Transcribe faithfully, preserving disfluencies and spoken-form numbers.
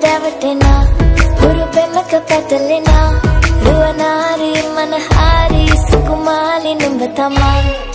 දැවටෙනා හුරු පෙමක පැටලෙනා රුවනාරී මනහාරී සුකුමාලි නුඹ තමා